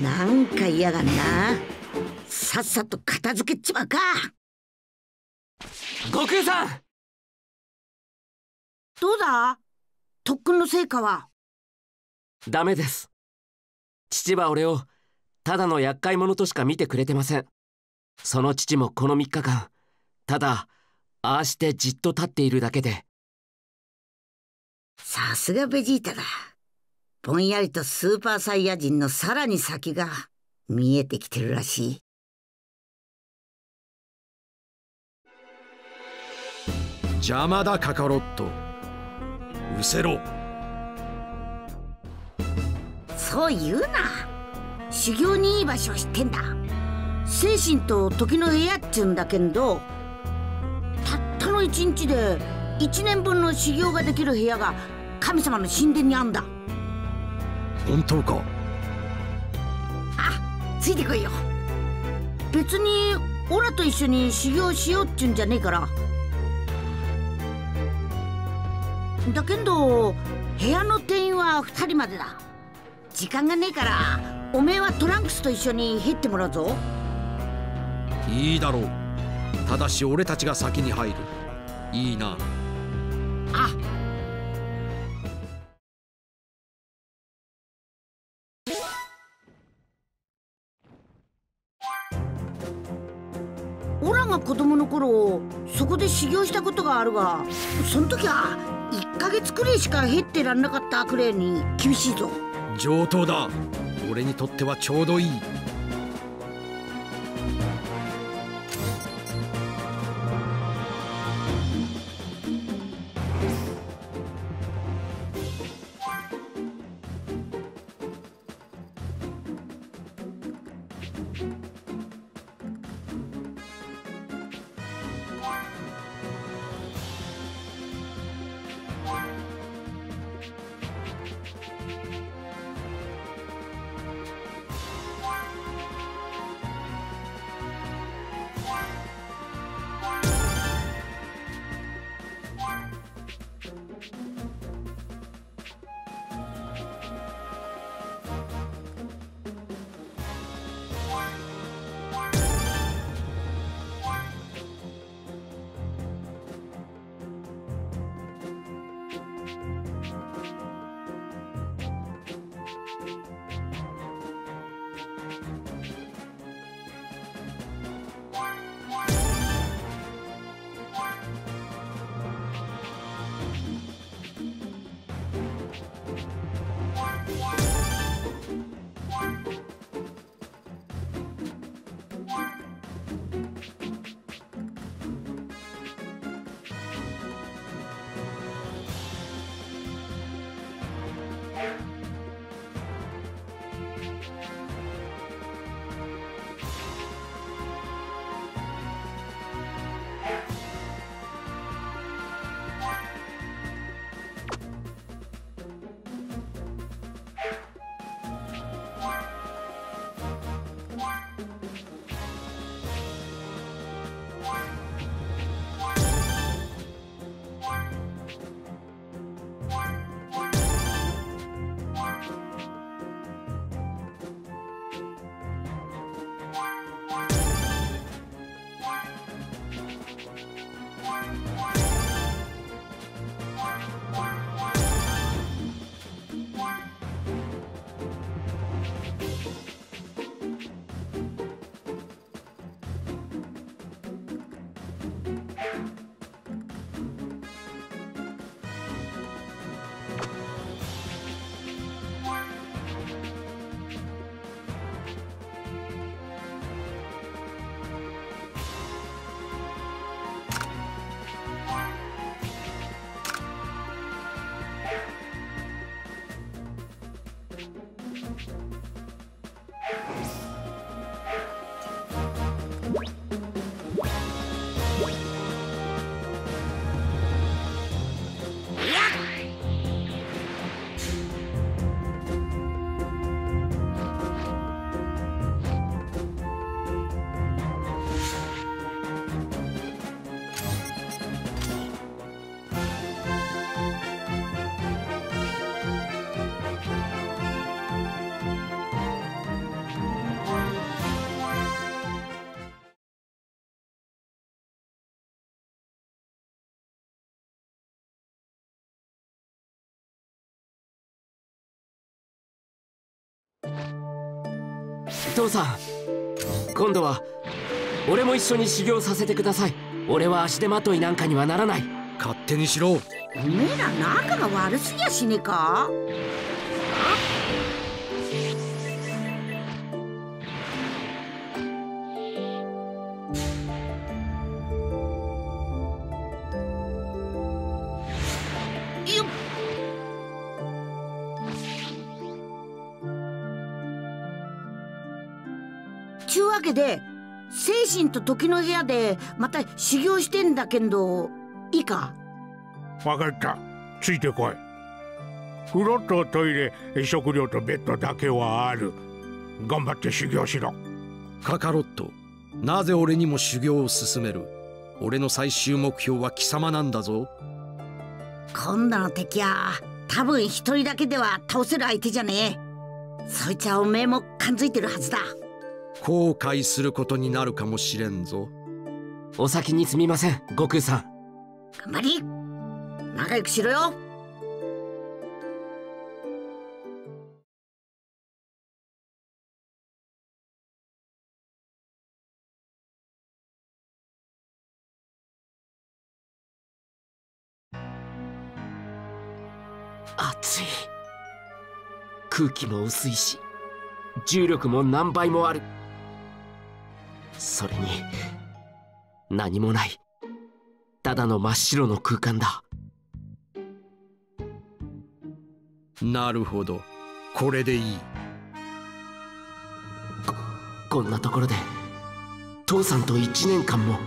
なんか嫌がんな。さっさと片付けちまうか。 悟空さん、 どうだ特訓の成果は。 ダメです。父は俺をただの厄介者としか見てくれてません。その父もこの3日間ただああしてじっと立っているだけで。 さすがベジータだ。ぼんやりとスーパーサイヤ人のさらに先が見えてきてるらしい。 邪魔だカカロット、失せろ。 そう言うな。修行にいい場所を知ってんだ。精神と時の部屋っちゅうんだけど、たったの1日で1年分の修行ができる部屋が神様の神殿にあんだ。 本当か？ あ、ついてこいよ。別にオラと一緒に修行しようっちゅうんじゃねえから。だけど部屋の定員は2人までだ。時間がねえからおめえはトランクスと一緒に入ってもらうぞ。 いいだろう。ただし俺たちが先に入る。いいな。 あ、オラが子供の頃そこで修行したことがあるが、その時は1ヶ月くらいしか減ってらんなかったくらいに厳しいぞ。 上等だ。俺にとってはちょうどいい。 父さん、今度は俺も一緒に修行させてください。俺は足手まといなんかにはならない。 勝手にしろ。 おめえら仲が悪すぎやしねえか。よっ。ちゅうわけで精神と時の部屋でまた修行してんだけど、いいか。 分かった。ついてこい。風呂とトイレ、食料とベッドだけはある。頑張って修行しろ。 カカロット、なぜ俺にも修行を進める？俺の最終目標は貴様なんだぞ。 今度の敵は多分一人だけでは倒せる相手じゃねえ。そいつはおめえも感づいてるはずだ。 後悔することになるかもしれんぞ。 お先にすみません、悟空さん。 頑張り、仲良くしろよ。 暑い。空気も薄いし、重力も何倍もある。それに何もない、ただの真っ白の空間だ。 なるほど、これでいい。 こんなところで父さんと1年間も。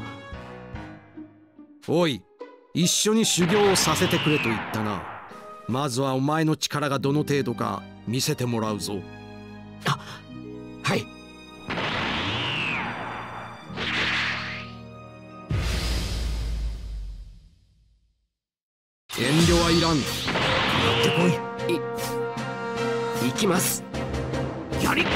おい、一緒に修行をさせてくれと言ったな。まずはお前の力がどの程度か見せてもらうぞ。 あ、はい。 遠慮はいらん。かかってこい。 行きます。 やりっこ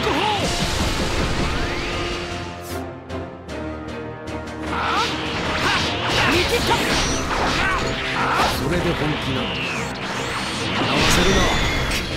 それで本気なの？合わせるな。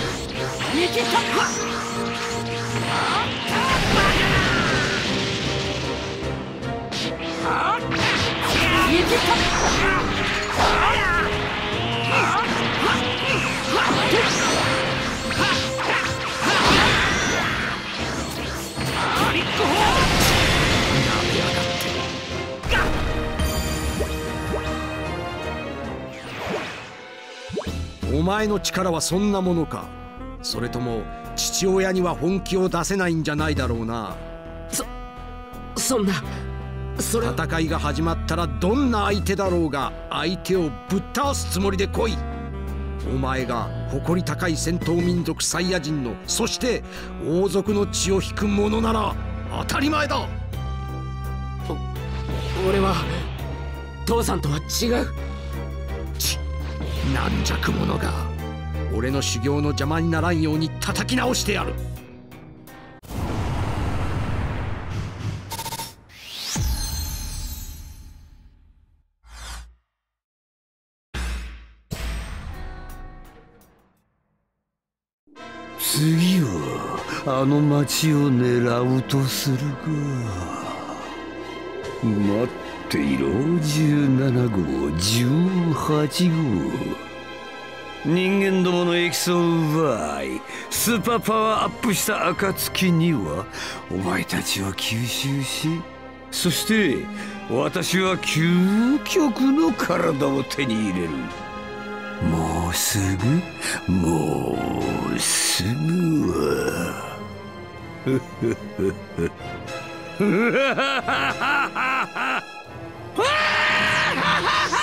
お前の力はそんなものか？それとも父親には本気を出せないんじゃないだろうな。 そんな、それ。 戦いが始まったらどんな相手だろうが相手をぶっ倒すつもりで来い。お前が誇り高い戦闘民族サイヤ人の、そして王族の血を引く者なら当たり前だ。 俺は父さんとは違う。 軟弱者が。俺の修行の邪魔にならんように叩き直してやる。 次はあの町を狙うとするか。待っていろ、17号、18号。人間どものエキスを奪いスーパーパワーアップした暁にはお前たちは吸収し、そして私は究極の体を手に入れる。もうすぐ、もうすぐは。ふふふふ。ふははははは。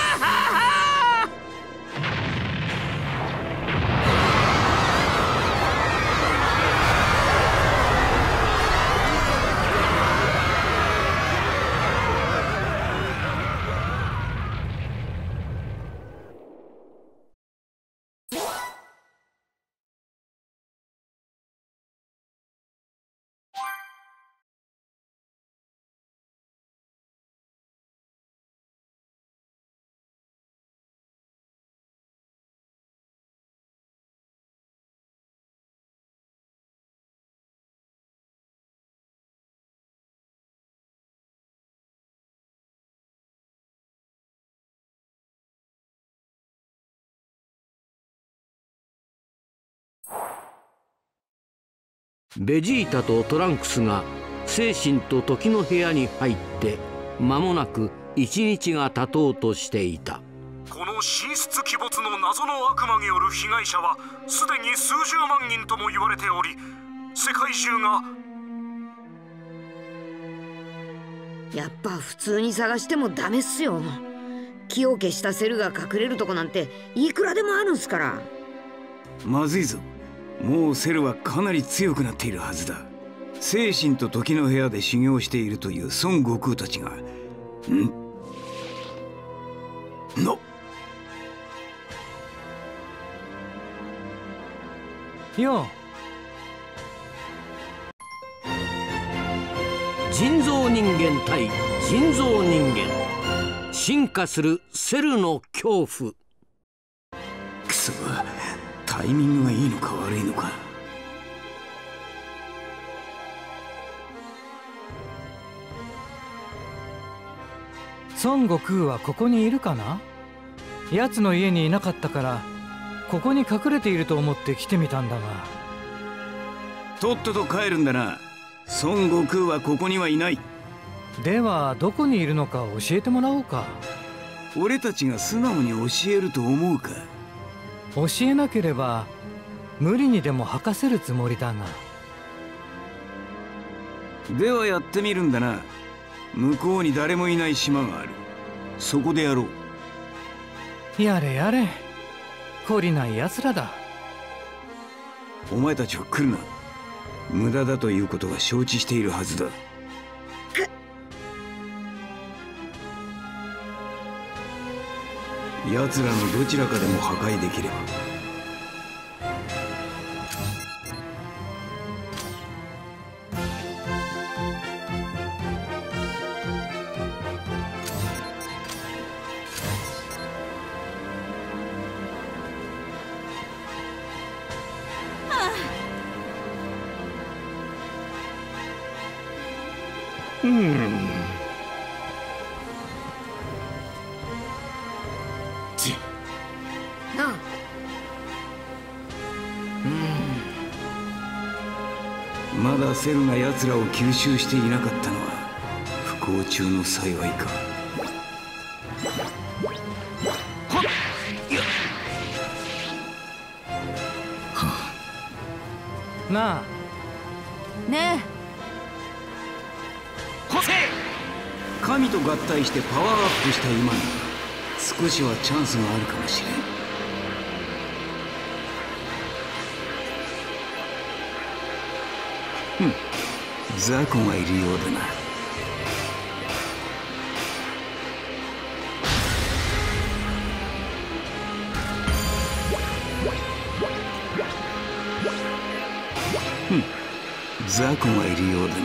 ベジータとトランクスが精神と時の部屋に入って間もなく一日が経とうとしていた。 この神出鬼没の謎の悪魔による被害者はすでに数十万人とも言われており、世界中がやっぱ普通に探してもダメっすよ。気を消したセルが隠れるとこなんていくらでもあるんすから。 まずいぞ。もうセルはかなり強くなっているはずだ。精神と時の部屋で修行しているという孫悟空たちがよ人造人間対人造人間、進化するセルの恐怖。 クソ、タイミングがいいのか悪いのか。 孫悟空はここにいるかな。奴の家にいなかったからここに隠れていると思って来てみたんだが。 とっとと帰るんだな。孫悟空はここにはいない。 ではどこにいるのか教えてもらおうか。 俺たちが素直に教えると思うか。 教えなければ無理にでも吐かせるつもりだが。 ではやってみるんだな。向こうに誰もいない島がある。そこでやろう。やれやれ、懲りない奴らだ。 お前たちは来るな。無駄だということが承知しているはずだ。奴らのどちらかでも破壊できれば。まだセルが奴らを吸収していなかったのは不幸中の幸いか。 なあね神と合体してパワーアップした今に少しはチャンスがあるかもしれん。雑魚がいるようだな。雑魚がいるようだな。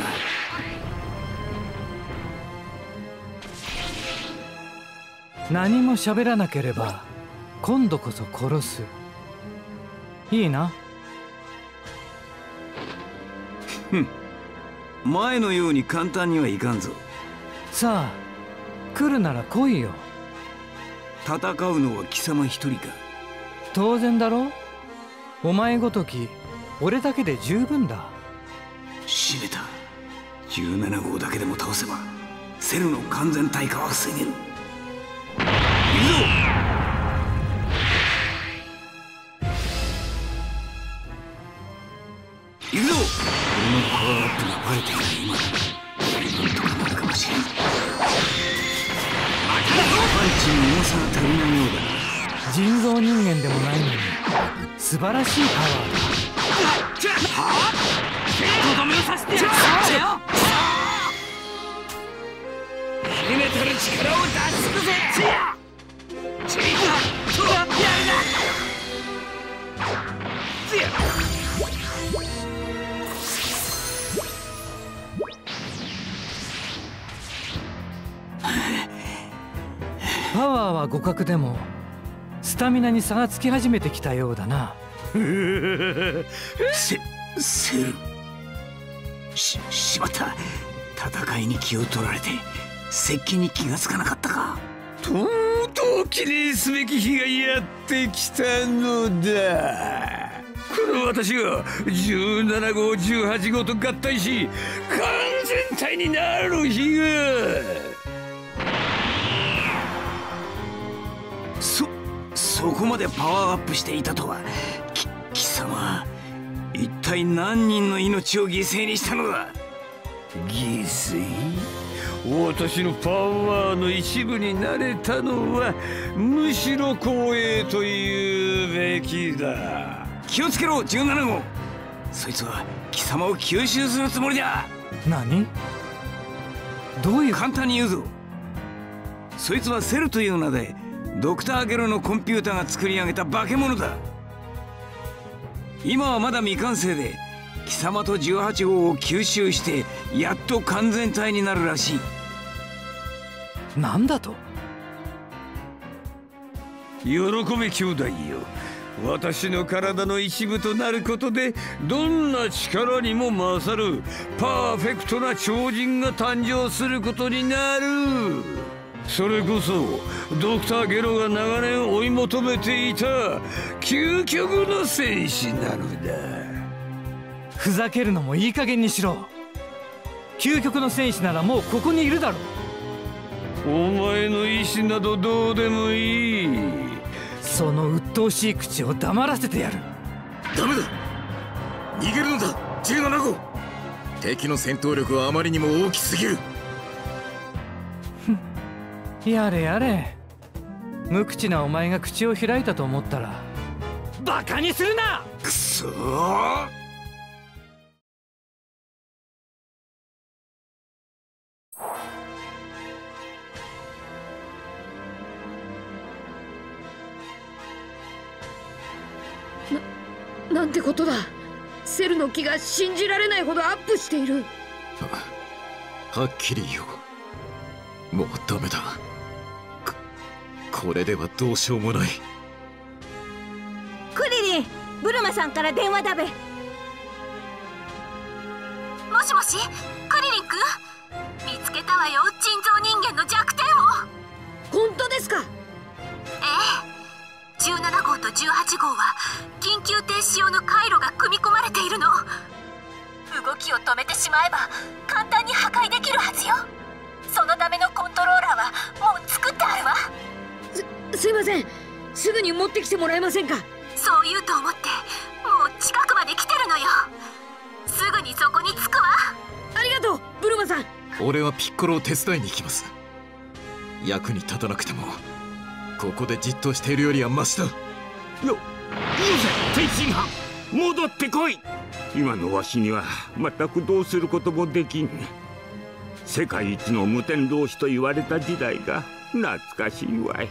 何も喋らなければ今度こそ殺す。いいな。 前のように簡単にはいかんぞ。 さあ来るなら来いよ。 戦うのは貴様一人か。 当然だろ。お前ごとき俺だけで十分だ。 閉めた。17号だけでも倒せばセルの完全退化は防げる。行くぞ。行くぞ。俺のパワーアップがバレていない今なんとかなるかもしれん。パンチに重さが足りないようだな。 人造人間でもないのに素晴らしいパワーだ。とどめをさせてやるよ。 秘めたる力を出し尽くせ。 パワーは互角でもスタミナに差がつき始めてきたようだな。 セル。しまった。戦いに気を取られて接近に気がつかなかったか。 とうとう記念すべき日がやってきたのだ。この私が17号18号と合体し完全体になる日が。 そこまでパワーアップしていたとは。貴様、一体何人の命を犠牲にしたのだ。 犠牲？私のパワーの一部になれたのはむしろ光栄と言うべきだ。 気をつけろ17号。そいつは貴様を吸収するつもりだ。 何？どういう？ 簡単に言うぞ。そいつはセルという名でドクターゲロのコンピューターが作り上げた化け物だ。今はまだ未完成で貴様と18号を吸収してやっと完全体になるらしい。 なんだと？ 喜べ兄弟よ。私の体の一部となることでどんな力にも勝るパーフェクトな超人が誕生することになる。それこそドクターゲロが長年追い求めていた究極の戦士なのだ。 ふざけるのもいい加減にしろ。究極の戦士ならもうここにいるだろう。 お前の意志などどうでもいい。 その鬱陶しい口を黙らせてやる。 ダメだ、逃げるのだ17号。敵の戦闘力はあまりにも大きすぎる。 やれやれ。無口なお前が口を開いたと思ったらバカにするな。 くそー。 なんてことだ。セルの気が信じられないほどアップしている。 はっきり言おう。もうダメだ。これではどうしようもない。 クリリン、ブルマさんから電話だべ。もしもし、クリリン君、見つけたわよ、人造人間の弱点を。 本当ですか？ ええ、17号と18号は緊急停止用の回路が組み込まれているの。動きを止めてしまえば簡単に破壊できるはずよ。そのためのコントローラーはもう作ってあるわ。 すいません、すぐに持ってきてもらえませんか？ そう言うと思ってもう近くまで来てるのよ。すぐにそこに着くわ。 ありがとうブルマさん。 俺はピッコロを手伝いに行きます。役に立たなくてもここでじっとしているよりはマシだ。 よせ天津飯、戻ってこい。今のわしには全くどうすることもできん。世界一の無天老師と言われた時代が懐かしいわい。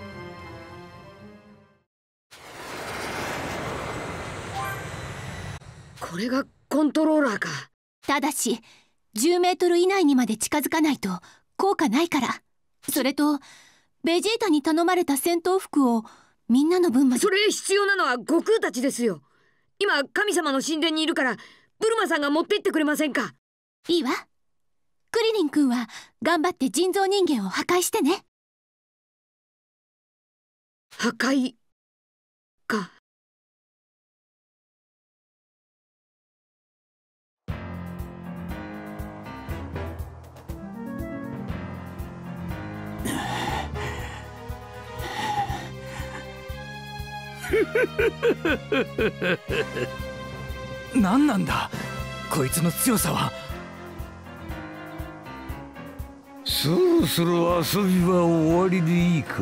これがコントローラーか。 ただし10メートル以内にまで近づかないと効果ないから。それとベジータに頼まれた戦闘服をみんなの分まで。 それ必要なのは悟空たちですよ。今神様の神殿にいるからブルマさんが持って行ってくれませんか？ いいわ。クリリン君は頑張って人造人間を破壊してね。 破壊か。 何なんだこいつの強さは。 そろそろ遊びは終わりでいいか。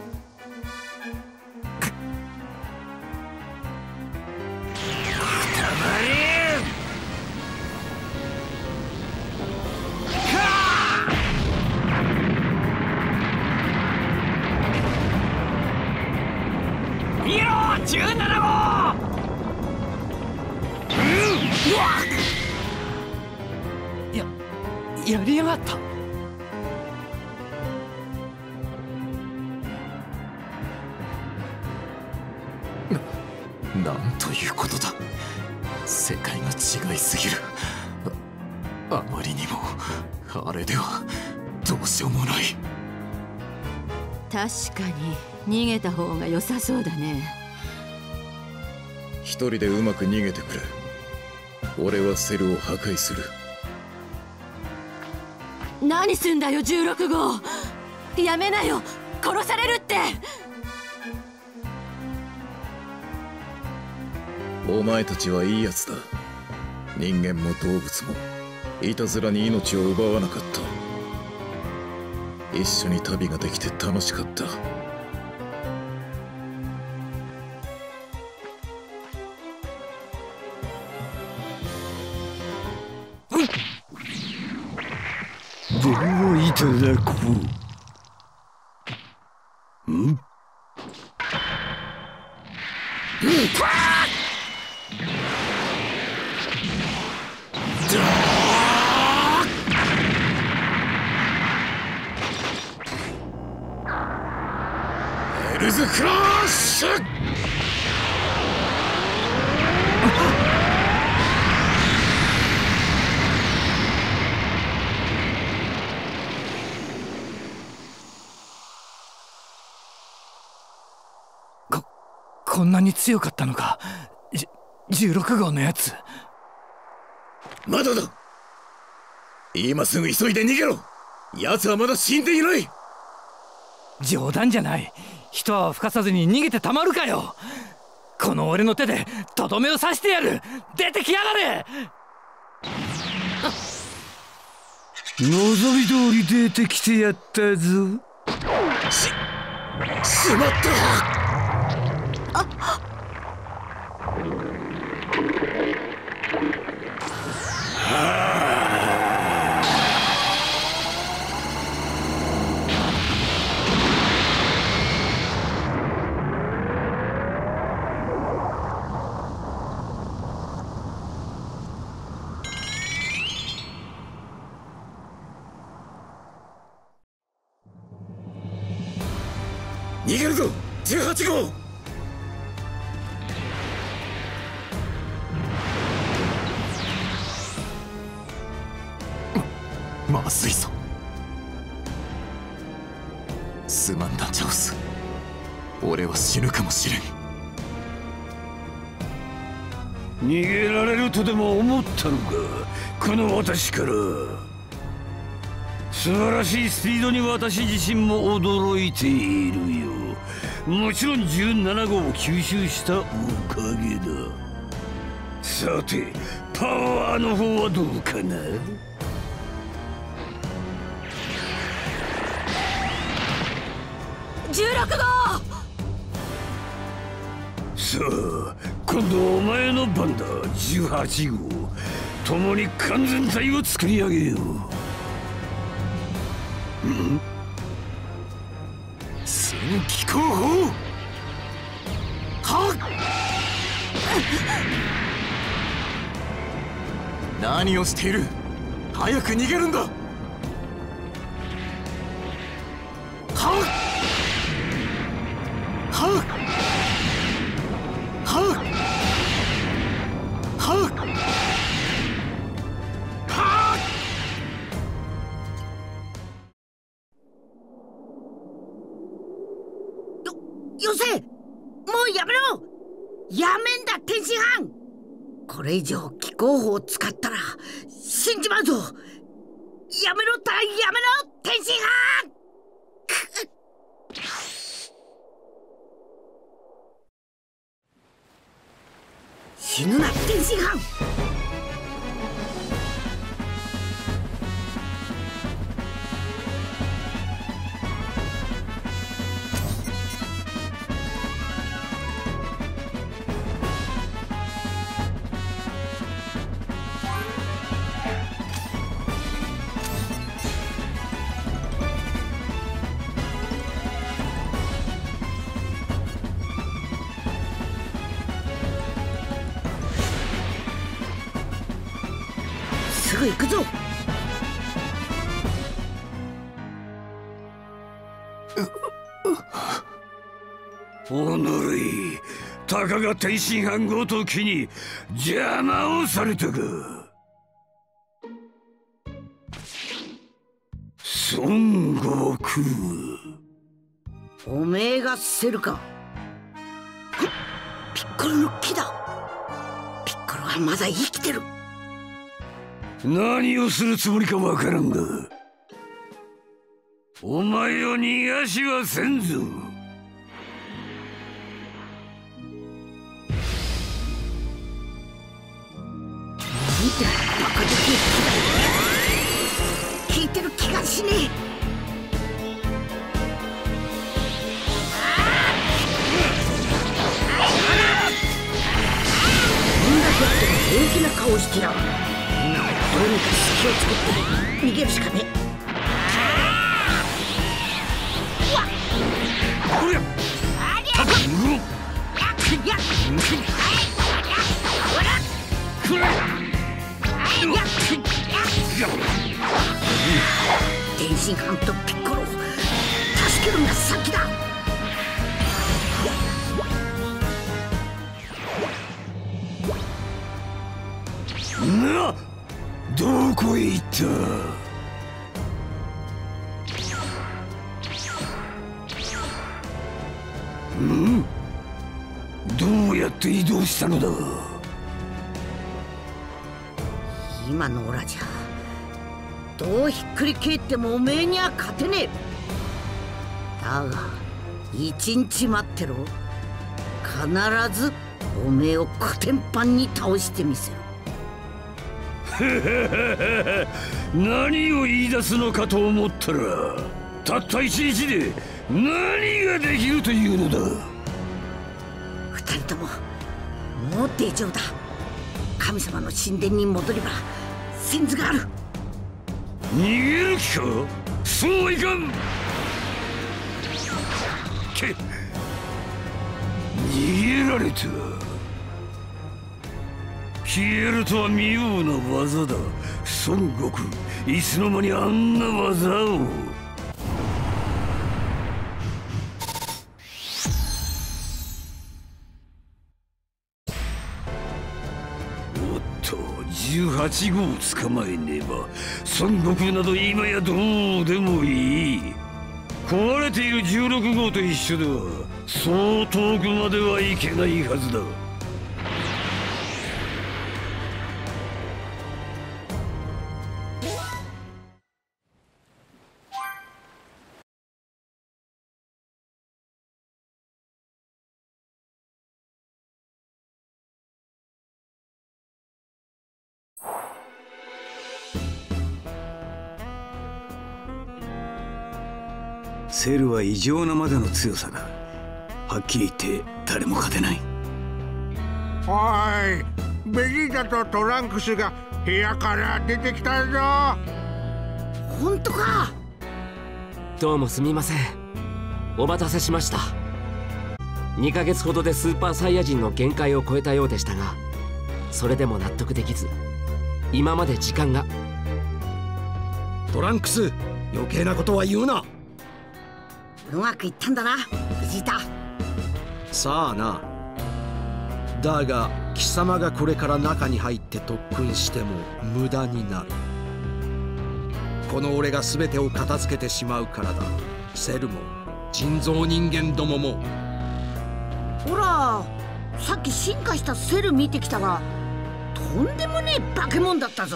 見ろ17号。 やりやがった。 なんということだ。世界が違いすぎる。あまりにもあれではどうしようもない。 確かに逃げた方が良さそうだね。 一人でうまく逃げてくれ。俺はセルを破壊する。 何すんだよ16号。やめなよ、殺されるって。 お前たちはいいやつだ。人間も動物もいたずらに命を奪わなかった。一緒に旅ができて楽しかった。 ではいただこう。 エルズクラッシュ。 こんなに強かったのか、16号のやつ。 まだだ。今すぐ急いで逃げろ。奴はまだ死んでいない。 冗談じゃない。一泡吹かさずに逃げてたまるかよ。この俺の手でとどめを刺してやる。出てきやがれ。 望み通り出てきてやったぞ。 しまった。逃げるぞ18号。 まずいぞ。すまんなチャオス。俺は死ぬかもしれん。 逃げられるとでも思ったのか、この私から。素晴らしいスピードに私自身も驚いているよ。もちろん17号を吸収したおかげだ。さてパワーの方はどうかな。 16号。 さあ今度はお前の番だ18号。共に完全体を作り上げよう。 戦機候補。はっ。何をしている。早く逃げるんだ。はっはっはっはっ。 よせ、もうやめろ。やめんだ天津飯。これ以上気候法を使ったら死んじまうぞ。やめろったらやめろ天津飯。死ぬな天津飯。すぐ行くぞ。 おのれ、たかが天津飯ごときに邪魔をされたか。孫悟空。 おめえがセルか。ピッコロの木だ。 はまだ生きてる。 何をするつもりかわからんが、お前を逃がしはせんぞ。 バカでけえ気だ。聞いてる気がしねえ。こんだけあっても平気な顔してやる。どうにか隙を作って逃げるしかねえ。天津飯とピッコロを助けるのが先だ。 な、どこへ行った？ん？どうやって移動したのだ？ 今のオラじゃどうひっくり返ってもおめえには勝てねえ。だが一日待ってろ。必ずおめえをコテンパンに倒してみせる。 何を言い出すのかと思ったら、たった一日で何ができるというのだ。 二人とももう大丈夫だ。神様の神殿に戻れば先頭がある。 逃げる気か？そうはいかん。逃げられた。消えるとは妙な技だ。孫悟空、いつの間にあんな技を。おっと、18号を捕まえねば孫悟空など今やどうでもいい。壊れている16号と一緒ではそう遠くまではいけないはずだ。セルは異常なまでの強さだ。はっきり言って誰も勝てない。 おい、ベジータとトランクスが部屋から出てきたぞ。 本当か？ どうもすみません。お待たせしました。2ヶ月ほどでスーパーサイヤ人の限界を超えたようでしたが、それでも納得できず、今まで時間が。 トランクス、余計なことは言うな。 うまくいったんだな、ベジータ。 さあな。だが貴様がこれから中に入って特訓しても無駄になる。この俺が全てを片付けてしまうからだ。セルも人造人間どもも。 ほら、さっき進化したセル見てきたが、とんでもねえ化け物だったぞ。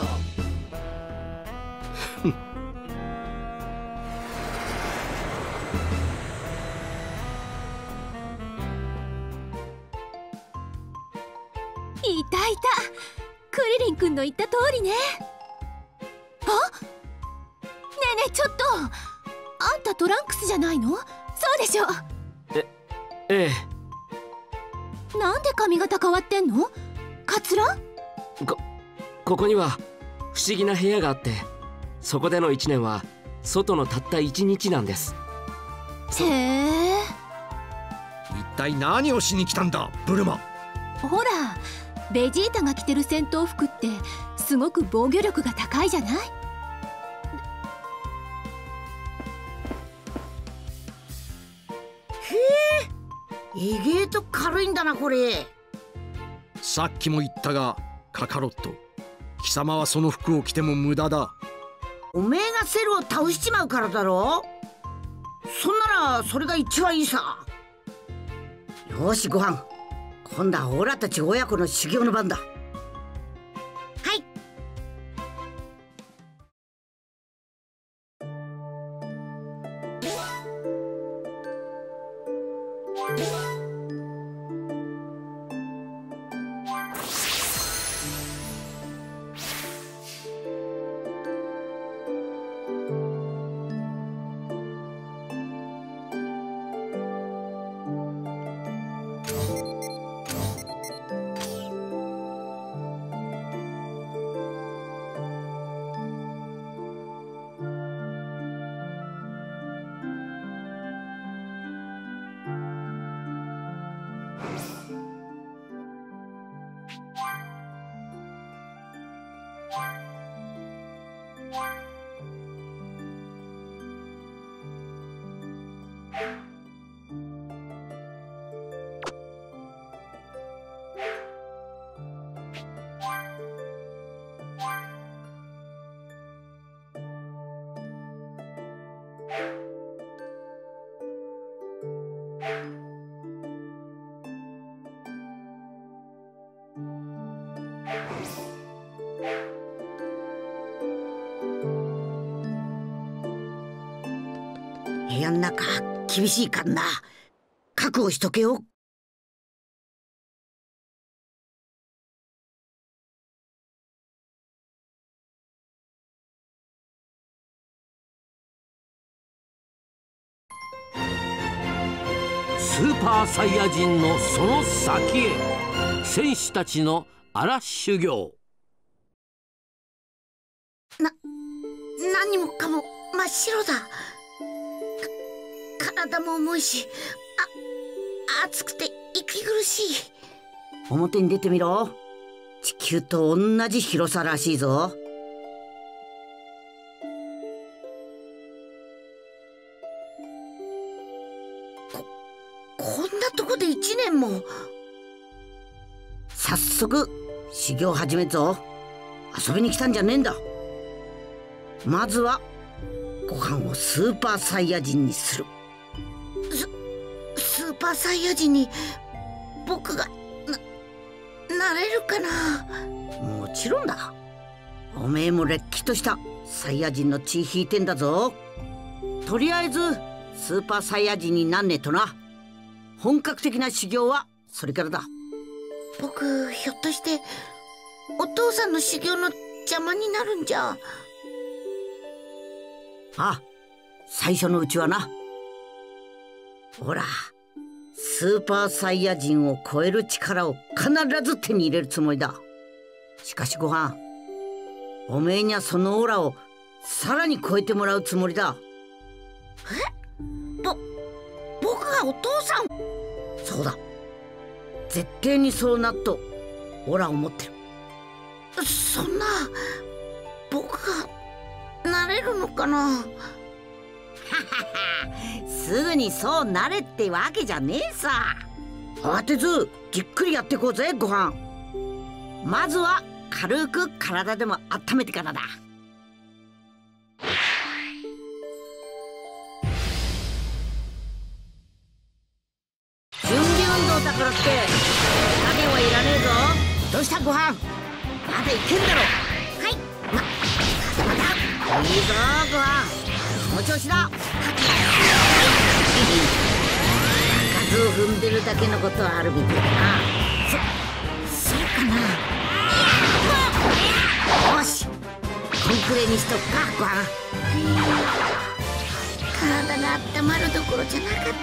いたいた、クリリン君の言った通りね。あ、ねえねえ、ちょっとあんたトランクスじゃないの？そうでしょ。 ええ。 なんで髪型変わってんの？カツラ？ ここには不思議な部屋があって、そこでの1年は外のたった1日なんです。 へえ。 一体何をしに来たんだ、ブルマ。 ほら、ベジータが着てる戦闘服ってすごく防御力が高いじゃない？ 意外と軽いんだなこれ。 さっきも言ったがカカロット、貴様はその服を着ても無駄だ。 おめえがセルを倒しちまうからだろ。そんならそれが一番いいさ。よしご飯、今度はオラたち親子の修行の番だ。 部屋ん中厳しいかんな。覚悟しとけよ。 スーパーサイヤ人のその先へ、戦士たちの荒修行。 何もかも真っ白だ。体も重いし、暑くて息苦しい。表に出てみろ。地球と同じ広さらしいぞ。こんなとこで1年も。早速修行始めるぞ。遊びに来たんじゃねえんだ。まずはご飯をスーパーサイヤ人にする。スーパーサイヤ人に僕がなれるかな。もちろんだ。おめえもれっきとしたサイヤ人の血引いてんだぞ。とりあえずスーパーサイヤ人になんねえとな。本格的な修行はそれからだ。僕ひょっとしてお父さんの修行の邪魔になるんじゃ。あ、最初のうちはな。ほら、スーパーサイヤ人を超える力を必ず手に入れるつもりだ。しかしご飯、おめえにはそのオーラをさらに超えてもらうつもりだ。僕がお父さん？そうだ、絶対にそうなっとオーラを持ってる。そんな、僕がなれるのかな。すぐにそうなれってわけじゃねえさ。慌てずじっくりやっていこうぜご飯。まずは軽く体でも温めてからだ。準備運動だからって影はいらねえぞ。どうしたご飯、まだいけんだろ。はい、まだいいぞご飯、その調子だ。数を踏んでるだけのことはあるみたいだな。そうかな。よし、コンクレにしとくかご飯。体が温まるどころじゃなかったな。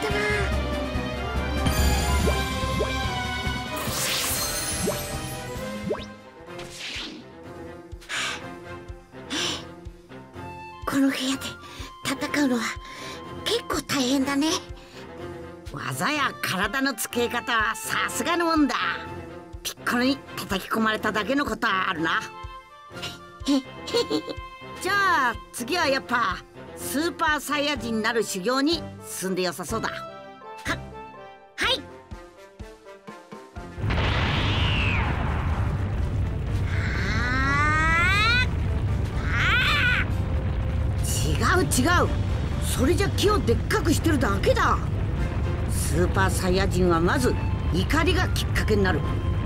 この部屋で戦うのは結構大変だね。技や体のつけ方はさすがのもんだ。ピッコロに叩き込まれただけのことはあるな。じゃあ次はやっぱスーパーサイヤ人になる修行に進んでよさそうだ。はい違う、それじゃ木をでっかくしてるだけだ。スーパーサイヤ人はまず怒りがきっかけになる。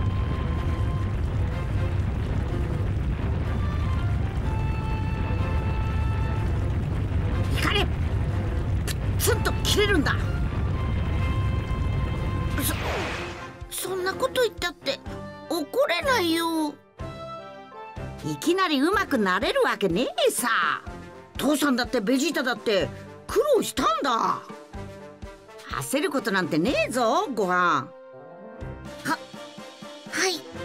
怒れ、プツンと切れるんだ。そんなこと言ったって怒れないよ。いきなりうまくなれるわけねえさ。父さんだってベジータだって苦労したんだ。焦ることなんてねえぞご飯。はい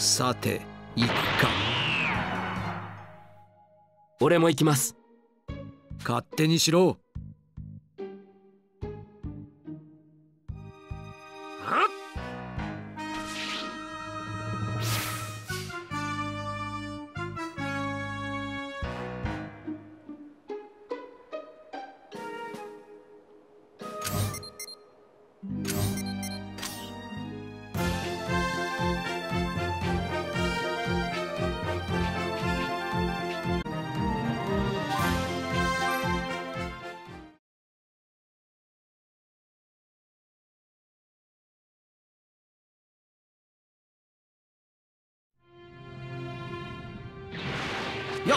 さて行くか。 俺も行きます。 勝手にしろ。よっ。